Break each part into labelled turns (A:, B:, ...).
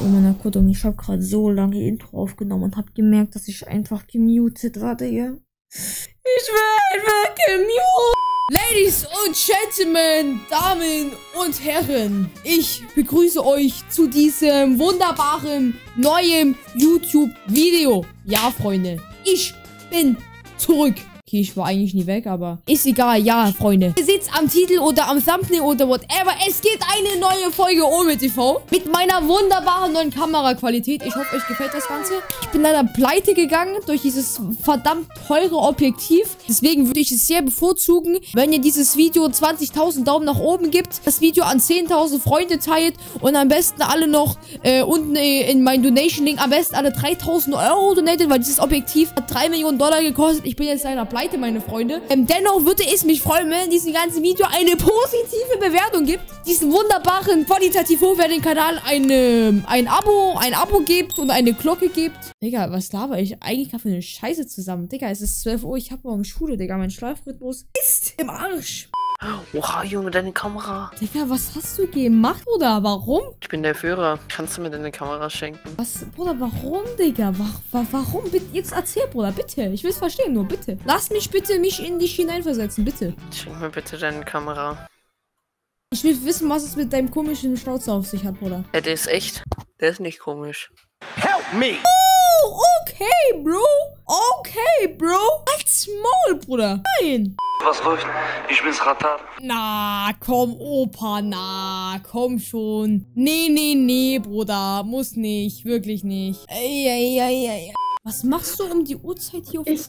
A: Oh mein Gott, und ich habe gerade so lange Intro aufgenommen und habe gemerkt, dass ich einfach gemutet war, Digga. Ich war einfach gemutet. Ladies und Gentlemen, Damen und Herren, ich begrüße euch zu diesem wunderbaren neuen YouTube-Video. Ja, Freunde, ich bin zurück. Okay, ich war eigentlich nie weg, aber ist egal. Ja, Freunde. Ihr seht's am Titel oder am Thumbnail oder whatever. Es gibt eine neue Folge Ome TV mit meiner wunderbaren neuen Kameraqualität. Ich hoffe, euch gefällt das Ganze. Ich bin leider pleite gegangen durch dieses verdammt teure Objektiv. Deswegen würde ich es sehr bevorzugen, wenn ihr dieses Video 20.000 Daumen nach oben gibt, das Video an 10.000 Freunde teilt und am besten alle noch unten in meinen Donation-Link am besten alle 3.000 Euro donatet, weil dieses Objektiv hat 3 Millionen Dollar gekostet. Ich bin jetzt leider pleite, meine Freunde. Dennoch würde es mich freuen, wenn diesem ganzen Video eine positive Bewertung gibt. Diesen wunderbaren, qualitativ hochwertigen Kanal ein Abo gibt und eine Glocke gibt. Digga, was laber ich eigentlich gerade für eine Scheiße zusammen? Digga, es ist 12 Uhr, ich habe morgen Schule, Digga. Mein Schlafrhythmus ist im Arsch.
B: Oha, Junge, deine Kamera.
A: Digga, was hast du gemacht, Bruder? Warum?
B: Ich bin der Führer. Kannst du mir deine Kamera schenken?
A: Was, Bruder, warum, Digga? Warum? Bitte, jetzt erzähl, Bruder, bitte. Ich will's verstehen, nur bitte. Lass mich bitte in dich hineinversetzen, bitte.
B: Schenk mir bitte deine Kamera.
A: Ich will wissen, was es mit deinem komischen Schnauzer auf sich hat, Bruder.
B: Ja, der ist echt. Der ist nicht komisch.
C: Help me!
A: Oh, okay, Bro. Okay, Bro. Halt's Maul, Bruder. Nein.
C: Was läuft? Ich bin's Ratar.
A: Na, komm, Opa, na, komm schon. Nee, Bruder, muss nicht, wirklich nicht. Ey. Was machst du um die Uhrzeit hier auf...
D: Ich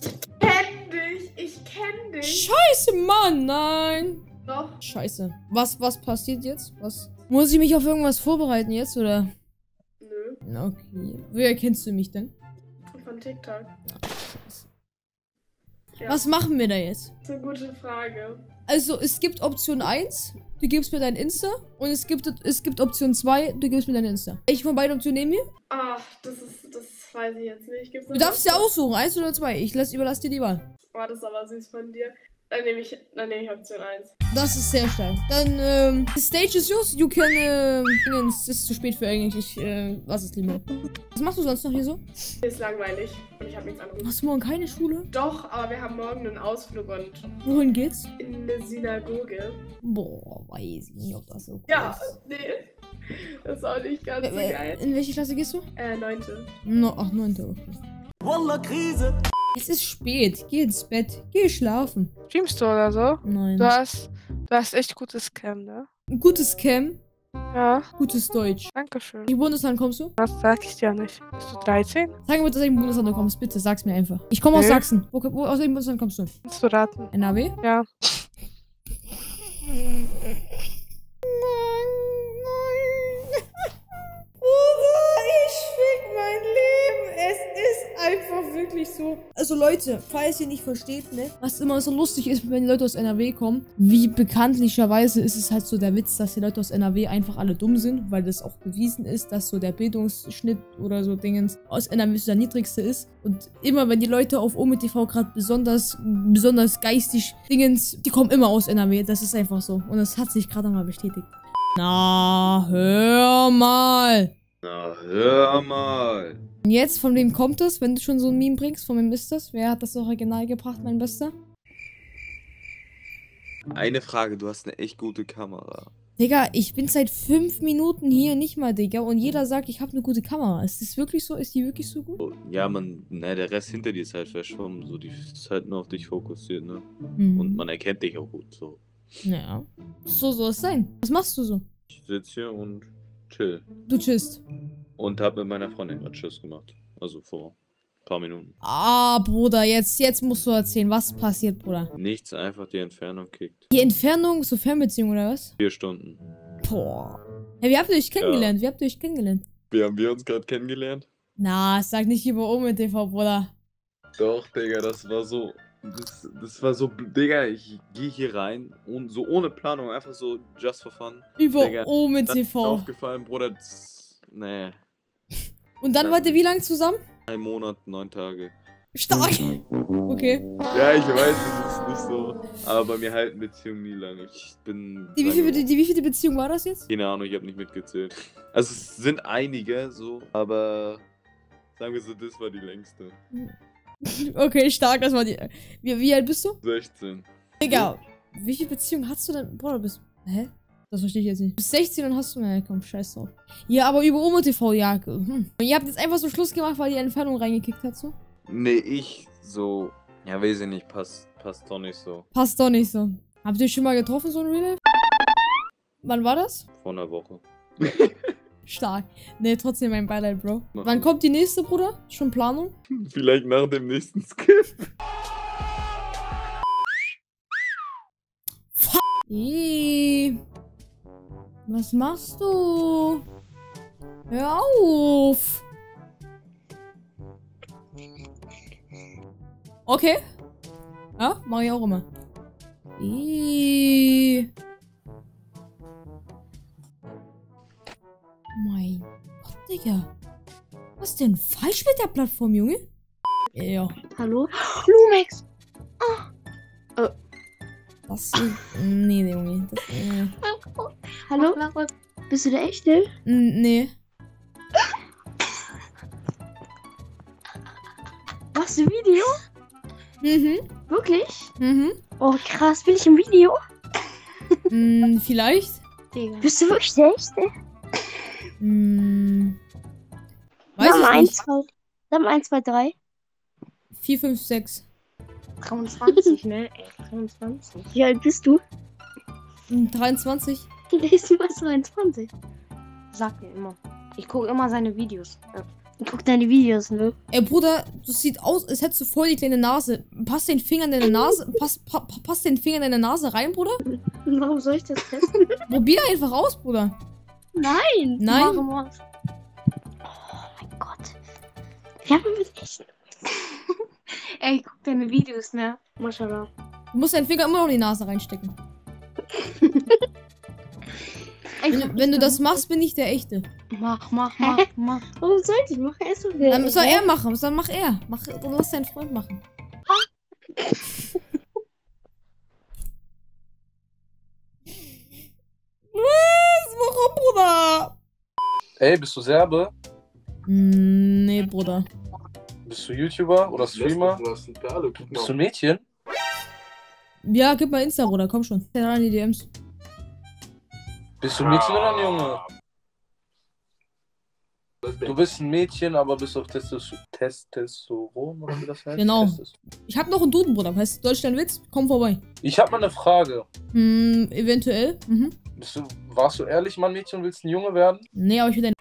D: kenn dich.
A: Scheiße, Mann, nein.
D: Doch.
A: Scheiße. Was passiert jetzt? Was? Muss ich mich auf irgendwas vorbereiten jetzt, oder?
D: Nö.
A: Okay. Woher kennst du mich denn?
D: Von TikTok. Ja.
A: Was machen wir da jetzt?
D: Das ist eine gute Frage.
A: Also, es gibt Option 1, du gibst mir dein Insta. Und es gibt Option 2, du gibst mir dein Insta. Welche von beiden Optionen nehmen wir?
D: Ach, das weiß ich jetzt nicht.
A: Du darfst ja aussuchen, 1 oder 2. Ich überlasse dir die Wahl.
D: Oh, das ist aber süß von dir. Dann nehme ich Option 1.
A: Das ist sehr stark. Dann, the stage is yours. You can, es ist zu spät für Englisch. Lass es lieber. Was machst du sonst noch hier so?
D: Mir ist langweilig und ich habe nichts anderes.
A: Hast du morgen keine Schule?
D: Doch, aber wir haben morgen einen Ausflug und
A: Wohin geht's?
D: in eine Synagoge.
A: Boah, weiß ich nicht, ob das so cool
D: Ja,
A: ist.
D: nee. Das ist auch nicht ganz so geil.
A: In welche Klasse gehst du?
D: 9.
A: Ach, 9. Okay.
C: Wallah, Krise.
A: Es ist spät. Geh ins Bett. Geh schlafen.
E: Streamst du oder so?
A: Nein.
E: Du hast echt gutes Cam, ne?
A: Ein gutes Cam.
E: Ja,
A: Gutes Deutsch.
E: dankeschön.
A: Welches Bundesland kommst du?
E: Das sag ich dir nicht. Bist du 13?
A: Sag mir bitte, aus welchem Bundesland du kommst. Bitte, sag's mir einfach. Ich komme aus
E: Nee.
A: Sachsen. Aus welchem Bundesland kommst du?
E: Kannst du raten?
A: NRW?
E: Ja.
A: Ich fick mein Leben. Es ist einfach wirklich so. Also Leute, falls ihr nicht versteht, ne, was immer so lustig ist, wenn die Leute aus NRW kommen, wie bekanntlicherweise ist es halt so der Witz, dass die Leute aus NRW einfach alle dumm sind, weil das auch bewiesen ist, dass so der Bildungsschnitt oder so Dingens aus NRW so der niedrigste ist. Und immer, wenn die Leute auf Ome TV gerade besonders geistig Dingens, die kommen immer aus NRW. Das ist einfach so. Und das hat sich gerade mal bestätigt. Na, hör mal.
F: Na, hör mal.
A: Und jetzt, von wem kommt das, wenn du schon so ein Meme bringst? Von wem ist das? Wer hat das Original gebracht, mein Bester?
F: Eine Frage, du hast eine echt gute Kamera.
A: Digga, ich bin seit 5 Minuten hier, nicht mal, Digga. Und jeder sagt, ich habe eine gute Kamera. Ist das wirklich so? Ist die wirklich so gut?
F: So, ja, der Rest hinter dir ist halt verschwommen. So, die ist halt nur auf dich fokussiert, ne?
A: Hm.
F: Und man erkennt dich auch gut, so.
A: Ja. So soll es sein. Was machst du so?
F: Ich sitze hier und chill.
A: Du chillst.
F: Und hab mit meiner Freundin gerade Tschüss gemacht. Also vor ein paar Minuten.
A: Ah, Bruder, jetzt musst du erzählen, was passiert, Bruder.
F: Nichts, einfach die Entfernung kickt.
A: Die Entfernung, so Fernbeziehung oder was?
F: 4 Stunden.
A: Boah. Hey, wie habt ihr euch kennengelernt? Wie habt ihr euch kennengelernt?
F: Wie haben wir uns gerade kennengelernt?
A: Na, sag nicht über Ome TV, Bruder.
F: Doch, Digga, das war so. Das war so, Digga, ich gehe hier rein und so ohne Planung, einfach so just for fun.
A: Über
F: Digga,
A: Ome
F: Das ist mir
A: TV.
F: aufgefallen, Bruder. Nee.
A: Und dann wart ihr wie lange zusammen?
F: 1 Monat, 9 Tage.
A: Stark. Okay.
F: Ja, ich weiß, das ist nicht so. Aber bei mir halten Beziehungen nie lange. Ich bin.
A: Die wievielte Beziehung war das jetzt?
F: Keine Ahnung, ich habe nicht mitgezählt. Also es sind einige so, aber sagen wir so, das war die längste.
A: Okay, stark, das war die. Wie alt bist du?
F: 16.
A: Digga, wie viele Beziehungen hast du denn? Boah, du bist. Hä? Das verstehe ich jetzt nicht. Du bist 16 und hast du. Na komm, scheiß drauf. Ja, aber über OMO-TV, ja. Und ihr habt jetzt einfach so Schluss gemacht, weil die Entfernung reingekickt hat, so?
F: Nee, ich so. Ja, weiß ich nicht, passt doch nicht so.
A: Passt doch nicht so. Habt ihr schon mal getroffen, so ein Real Life? Wann war das?
F: Vor einer Woche.
A: Stark. Nee, trotzdem mein Beileid, Bro. Wann kommt die nächste, Bruder? Schon Planung?
F: Vielleicht nach dem nächsten Skip.
A: Was machst du? Hör auf! Okay. Ja, mach ich auch immer. Mein Gott, Digga. Was ist denn falsch mit der Plattform, Junge? Ja.
G: Hallo? Lumex!
A: Das ist... Nee, Junge. Das,
G: Hallo? Bist du der Echte?
A: Nee.
G: Machst du Video?
A: Mhm.
G: Wirklich?
A: Mhm.
G: Oh krass, bin ich im Video?
A: Vielleicht?
G: Digga. Bist du wirklich der Echte?
A: Weiß ich nicht.
G: Sag mal 1, 2, 3.
A: 4, 5, 6.
G: 23, ne? 23. Wie alt bist du?
A: 23.
G: Bist du was 23? Sag mir immer. Ich gucke immer seine Videos. Ja. Ich guck deine Videos, ne?
A: Ey, Bruder, das sieht aus, als hättest du voll die kleine Nase. Pass den Finger in deine Nase. Pass den Finger in deine Nase rein, Bruder.
G: Warum soll ich das testen?
A: Probier einfach aus, Bruder.
G: Nein!
A: Nein?
G: Oh mein Gott. Wir haben mit echt. Ey, guck deine Videos, ne? Maschallah.
A: Du musst deinen Finger immer noch in die Nase reinstecken. Wenn du das machst, bin ich der Echte.
G: Mach. Warum sollte ich machen? Er ist so
A: Dann soll er machen. Dann mach er. Du lass deinen Freund machen. Was? Warum, Bruder?
H: Ey, bist du Serbe?
A: Nee, Bruder.
H: Bist du YouTuber oder Streamer? Bist du ein Mädchen?
A: Ja, gib mal Insta, Bruder. Komm schon. Ja, an die DMs.
H: Bist du ein Mädchen oder ein Junge? Du bist ein Mädchen, aber bist auf Testosteron oder wie das heißt?
A: Genau. Ich hab noch einen Duden, Bruder. Heißt Deutschland Witz? Komm vorbei.
H: Ich hab mal eine Frage.
A: Eventuell.
H: Warst du ehrlich, Mann, Mädchen, und willst ein Junge werden?
A: Nee, aber ich will dein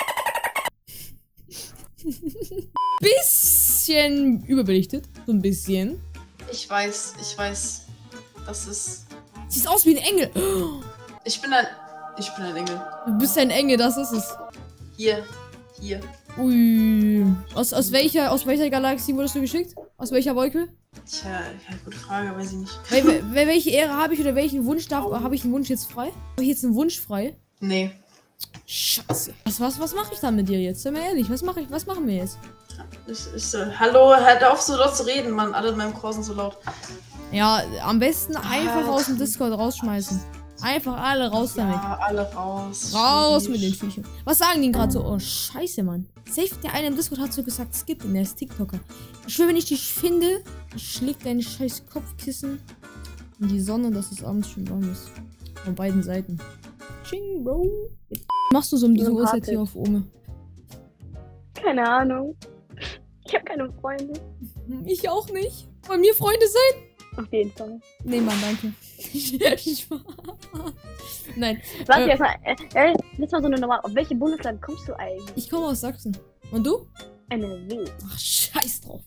A: bisschen überbelichtet. So ein bisschen.
I: Ich weiß. Das ist...
A: Siehst aus wie ein Engel.
I: Ich bin ein Engel.
A: Du bist ein Engel, das ist es.
I: Hier.
A: Ui. Aus welcher Galaxie wurdest du geschickt? Aus welcher Wolke?
I: Tja, ja, gute Frage, weiß ich nicht.
A: Welche Ehre habe ich oder welchen Wunsch habe ich einen Wunsch jetzt frei? Habe ich jetzt einen Wunsch frei?
I: Nee.
A: Scheiße. Was mache ich dann mit dir jetzt? Sei mal ehrlich, was machen wir jetzt?
I: Ich so, hallo, hört auf so laut zu reden, Mann. Alle in meinem Chor sind so laut.
A: Ja, am besten einfach aus dem Discord rausschmeißen. Einfach alle raus damit.
I: Ja, alle raus.
A: Raus mit den Viechern. Was sagen die gerade so? Oh, scheiße, Mann. Safe, der eine im Discord hat so gesagt, skip ihn, der ist TikToker. Ich schwöre, wenn ich dich finde, ich schläg dein scheiß Kopfkissen in die Sonne, dass es abends schon warm ist. Von beiden Seiten. Ching, Bro. Was machst du so um diese Uhrzeit hier auf Ome?
G: Keine Ahnung. Ich habe keine Freunde.
A: Ich auch nicht. Wollen wir Freunde sein?
G: Auf jeden Fall.
A: Nee, Mann, danke. Nein.
G: Warte jetzt mal. Das war so eine Nummer. Auf welche Bundesland kommst du eigentlich?
A: Ich komme aus Sachsen. Und du?
G: NRW.
A: Ach, scheiß drauf.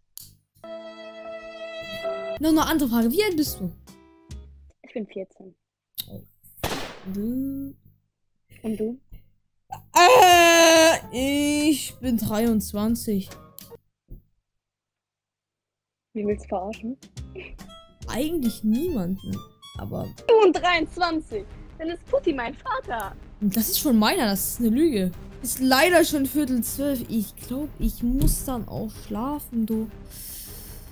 A: Noch eine andere Frage. Wie alt bist du?
G: Ich bin 14.
A: Du?
G: Und du?
A: Ich bin 23.
G: Wie willst du verarschen?
A: Eigentlich niemanden. Aber.
G: Du und 23. Dann ist Putti mein Vater.
A: Das ist schon meiner, das ist eine Lüge. Ist leider schon 11:45. Ich glaube, ich muss dann auch schlafen, du.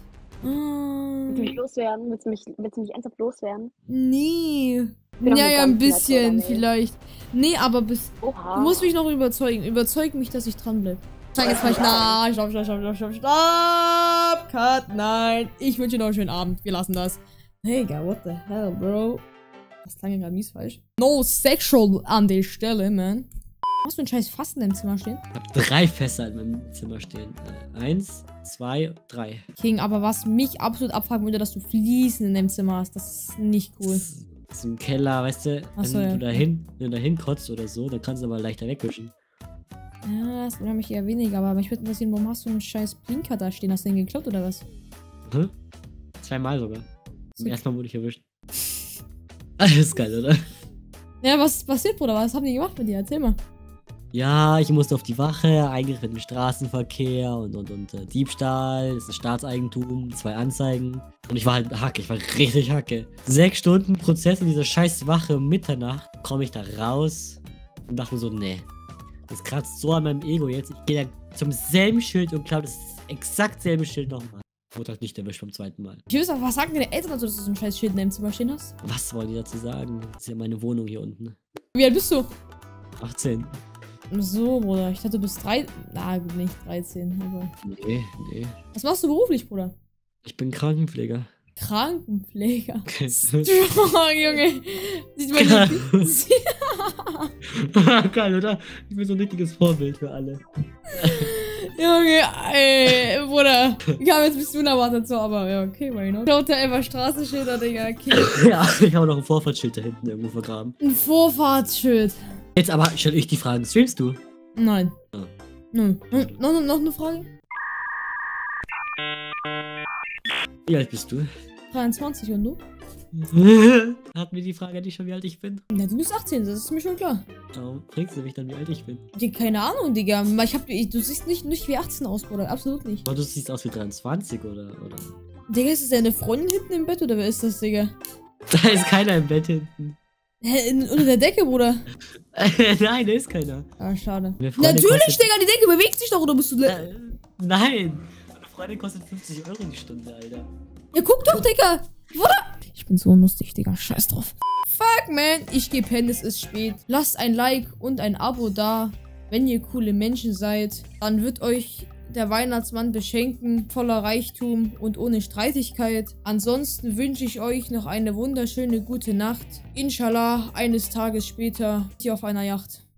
G: Willst du mich loswerden? Willst du mich ernsthaft loswerden?
A: Nee.
G: Bin doch
A: Ja,
G: eine
A: ja, ein
G: ganz nette,
A: bisschen,
G: oder? Nee.
A: vielleicht. Nee, aber bis.
G: Oha.
A: Du musst mich noch überzeugen. Überzeug mich, dass ich dran bleib. Sag jetzt mal, stopp. Cut, nein. Ich wünsche dir noch einen schönen Abend. Wir lassen das. Hey, guy, what the hell, bro? Das klang ja gerade mies falsch. No sexual an der Stelle, man. Hast du ein scheiß Fass in deinem Zimmer stehen?
J: Ich hab 3 Fässer in meinem Zimmer stehen. 1, 2, 3.
A: King, aber was mich absolut abfragen würde, dass du Fliesen in deinem Zimmer hast. Das ist nicht cool.
J: Das ist ein Keller, weißt du?
A: Ach so,
J: wenn
A: ja,
J: du dahin kotzt oder so, dann kannst du aber leichter wegwischen.
A: Ja, das wundert mich eher weniger, aber mich würde interessieren, warum hast du einen scheiß Blinker da stehen? Hast du den geklaut oder was?
J: Hm? 2 Mal sogar. Zum
A: So.
J: ersten Mal wurde ich erwischt. Alles geil, oder?
A: Ja, was ist passiert, Bruder? Was haben die gemacht mit dir? Erzähl mal.
J: Ja, ich musste auf die Wache, Eingriff mit dem Straßenverkehr und Diebstahl, das ist Staatseigentum, 2 Anzeigen. Und ich war halt Hacke, ich war richtig Hacke. 6 Stunden Prozess in dieser scheiß Wache um Mitternacht, komme ich da raus und dachte mir so, nee. Das kratzt so an meinem Ego jetzt. Ich gehe da zum selben Schild und glaube, das ist exakt selbe Schild nochmal. Wurde halt nicht erwischt beim 2. Mal.
A: Ich weiß aber, was sagen deine Eltern dazu, dass du so ein scheiß Schild in deinem Zimmer stehen hast?
J: Was wollen die dazu sagen? Das ist ja meine Wohnung hier unten.
A: Wie alt bist du?
J: 18.
A: So, Bruder. Ich dachte, du bist 3. Na, gut, nicht 13, aber.
J: Nee.
A: Was machst du beruflich, Bruder?
J: Ich bin Krankenpfleger.
A: Krankenpfleger. Strong, Junge. Sieht man nicht.
J: Geil, oder? Ich bin so ein richtiges Vorbild für alle.
A: Junge, ey, Bruder. Ich habe jetzt ein bisschen unerwartet so, aber ja, okay, why not? Schaut da einfach Straßenschilder, Digga. Okay.
J: Ja, ich habe noch ein Vorfahrtsschild da hinten irgendwo vergraben.
A: Ein Vorfahrtsschild.
J: Jetzt aber stell ich die Fragen. Streamst du?
A: Nein.
J: Oh.
A: Nö. Noch eine Frage?
J: Wie alt bist du?
A: 23 und du?
J: Hatten wir die Frage nicht schon, wie alt ich bin?
A: Ja, du bist 18, das ist mir schon klar.
J: Warum fragst du mich dann, wie alt ich bin?
A: Keine Ahnung, Digga. Du siehst nicht wie 18 aus, Bruder. Absolut nicht.
J: Aber du siehst aus wie 23, oder?
A: Digga, ist das deine Freundin hinten im Bett oder wer ist das, Digga?
J: Da ist keiner im Bett hinten.
A: Hä, unter der Decke, Bruder?
J: Nein, da ist keiner.
A: Ah, schade.
J: Meine Freundin
A: Natürlich,
J: kostet-
A: Digga, die Decke bewegt sich doch, oder bist du...
J: Nein! Meine Freundin kostet 50 Euro die Stunde, Alter.
A: Ja, guck doch, Digga. Bruder. Ich bin so lustig, Digga. Scheiß drauf. Fuck, man. Ich geh pennen, es ist spät. Lasst ein Like und ein Abo da. Wenn ihr coole Menschen seid, dann wird euch der Weihnachtsmann beschenken, voller Reichtum und ohne Streitigkeit. Ansonsten wünsche ich euch noch eine wunderschöne gute Nacht. Inshallah, eines Tages später, hier auf einer Yacht.